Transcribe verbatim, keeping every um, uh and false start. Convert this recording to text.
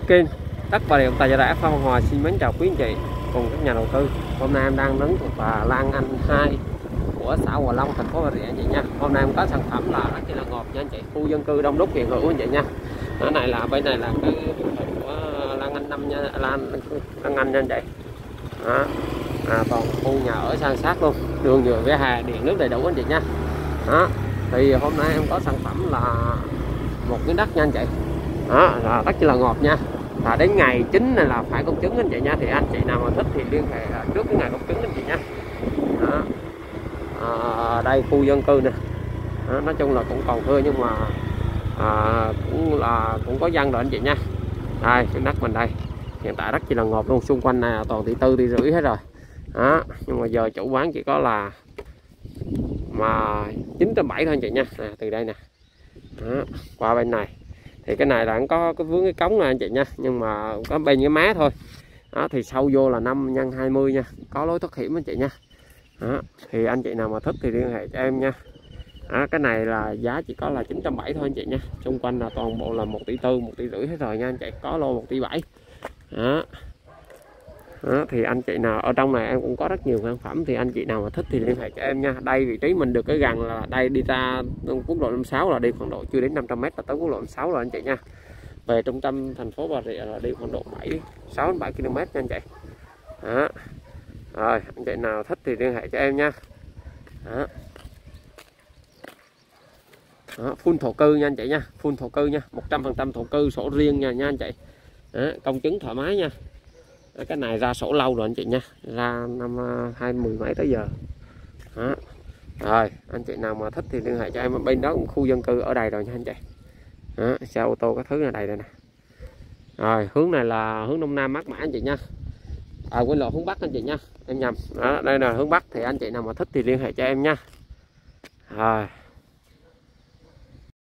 kênh Đất Bà Rịa Tài Rã Phan Văn Hòa xin mến chào quý anh chị cùng các nhà đầu tư. Hôm nay em đang đứng thuộc là Lan Anh hai của xã Hòa Long, thành phố Bà Rịa anh chị nha. Hôm nay em có sản phẩm là rất là ngọt nha anh chị, khu dân cư đông đúc hiện hữu anh chị nha. Cái này là bên này là cái của Lan Anh năm nha, Lan Lan Anh nha anh chị. Đó. À, còn khu nhà ở san sát luôn, đường nhựa vỉa hè, điện nước đầy đủ anh chị nha. Đó. Thì hôm nay em có sản phẩm là một miếng đất nha anh chị. Đó, là rất là ngọt nha. Và đến ngày chín này là phải công chứng anh chị nha. Thì anh chị nào mà thích thì liên hệ trước cái ngày công chứng anh chị nha. Đó. À, đây khu dân cư nè. Đó, nói chung là cũng còn thưa nhưng mà à, cũng là cũng có dân rồi anh chị nha. Đây cái đất mình đây hiện tại rất là ngọt luôn, xung quanh này toàn tỷ tư tỷ rưỡi hết rồi. Đó, nhưng mà giờ chủ bán chỉ có là mà chín trăm bảy mươi thôi anh chị nha. À, từ đây nè. Đó, qua bên này thì cái này là có cái vướng cái cống này anh chị nha, nhưng mà có bên cái má thôi. Đó, thì sâu vô là năm nhân hai mươi nha, có lối thoát hiểm anh chị nha. Đó, thì anh chị nào mà thích thì liên hệ cho em nha. Đó, cái này là giá chỉ có là chín trăm bảy mươi thôi anh chị nha, xung quanh là toàn bộ là một tỷ tư, một tỷ rưỡi hết rồi nha anh chị, có lô một tỷ bảy. Đó. Đó, thì anh chị nào ở trong này em cũng có rất nhiều sản phẩm, thì anh chị nào mà thích thì liên hệ cho em nha. Đây vị trí mình được cái gần là đây, đi ra quốc lộ năm sáu là đi khoảng độ chưa đến năm trăm mét là tới quốc lộ năm sáu rồi anh chị nha. Về trung tâm thành phố Bà Rịa là đi khoảng độ bảy sáu đến bảy ki lô mét nha anh chị. Đó. Rồi anh chị nào thích thì liên hệ cho em nha. Đó. Đó, full thổ cư nha anh chị nha, full thổ cư nha, một trăm phần trăm thổ cư, sổ riêng nha nha anh chị. Đó, công chứng thoải mái nha. Đó, cái này ra sổ lâu rồi anh chị nha, ra năm hai mươi mấy tới giờ. Đó. Rồi anh chị nào mà thích thì liên hệ cho em, bên đó cũng khu dân cư ở đây rồi nha anh chị. Đó, xe ô tô các thứ ở đây đây nè. Rồi hướng này là hướng đông nam mát mẻ anh chị nha. À quên lộ, hướng bắc anh chị nha, em nhầm. Đó, đây là hướng bắc, thì anh chị nào mà thích thì liên hệ cho em nha. Rồi